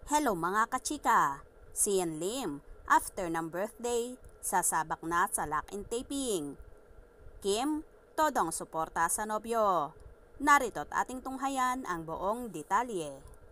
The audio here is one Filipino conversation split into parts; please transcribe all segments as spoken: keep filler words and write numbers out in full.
Hello mga kachika! Si Ian Lim, after ng birthday, sasabak na sa lock-in taping. Kim, todong suporta sa nobyo. Narito't ating tunghayan ang buong detalye.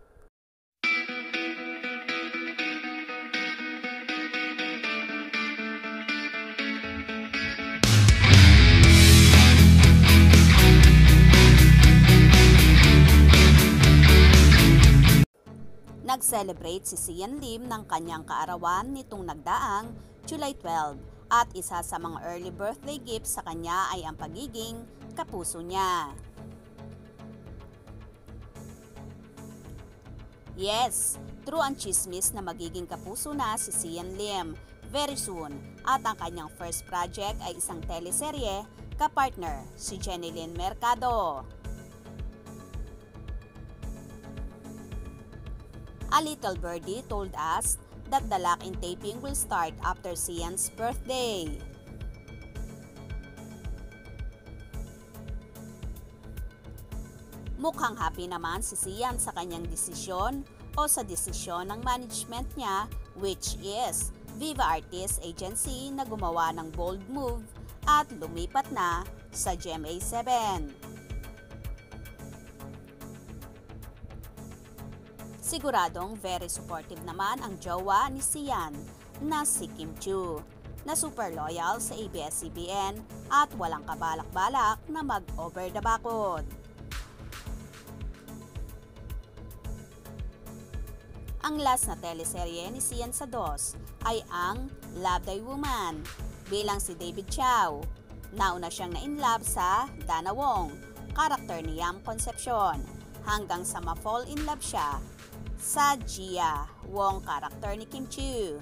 Nag-celebrate si Sian Lim ng kanyang kaarawan nitong nagdaang July twelve at isa sa mga early birthday gifts sa kanya ay ang pagiging kapuso niya. Yes, true ang chismis na magiging kapuso na si Sian Lim very soon at ang kanyang first project ay isang teleserye kapartner si Jeneline Mercado. A little birdie told us that the lock-in taping will start after Sian's birthday. Mukhang happy naman si Sian sa kanyang desisyon o sa desisyon ng management niya, which is Viva Artists Agency, na gumawa ng bold move at lumipat na sa G M A seven. Siguradong very supportive naman ang jowa ni Sian na si Kim Chiu, na super loyal sa A B S C B N at walang kabalak-balak na mag-over the bakod. Ang last na teleserye ni Sian sa DOS ay ang Love Thy Woman bilang si David Chow. Nauna siyang na-inlove sa Dana Wong, karakter ni Yam Concepcion, hanggang sa ma-fall in love siya sa Gia Wong, karakter ni Kim Chiu.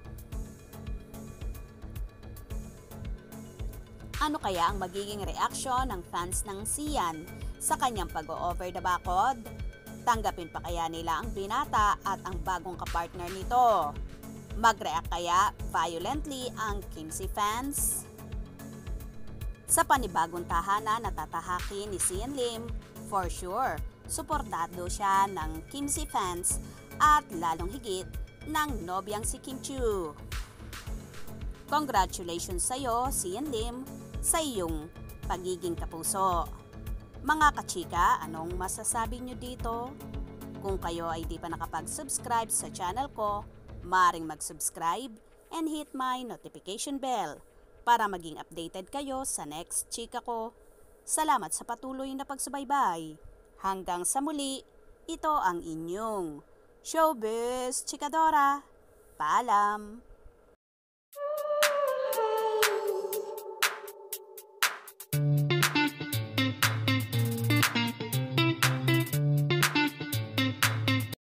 Ano kaya ang magiging reaksyon ng fans ng Sian sa kanyang pag-over the bakod? Tanggapin pa kaya nila ang binata at ang bagong kapartner nito? Mag-react kaya violently ang Kimsi fans? Sa panibagong tahanan na tatahakin ni Sian Lim, for sure, suportado siya ng Kimsi fans at lalong higit ng nobyang si Kim Chiu. Congratulations sa iyo, Sian Lim, sa iyong pagiging kapuso. Mga kachika, anong masasabi nyo dito? Kung kayo ay di pa nakapag-subscribe sa channel ko, maaaring mag-subscribe and hit my notification bell para maging updated kayo sa next chika ko. Salamat sa patuloy na pagsubaybay. Hanggang sa muli, ito ang inyong Showbiz Chikadora. Paalam!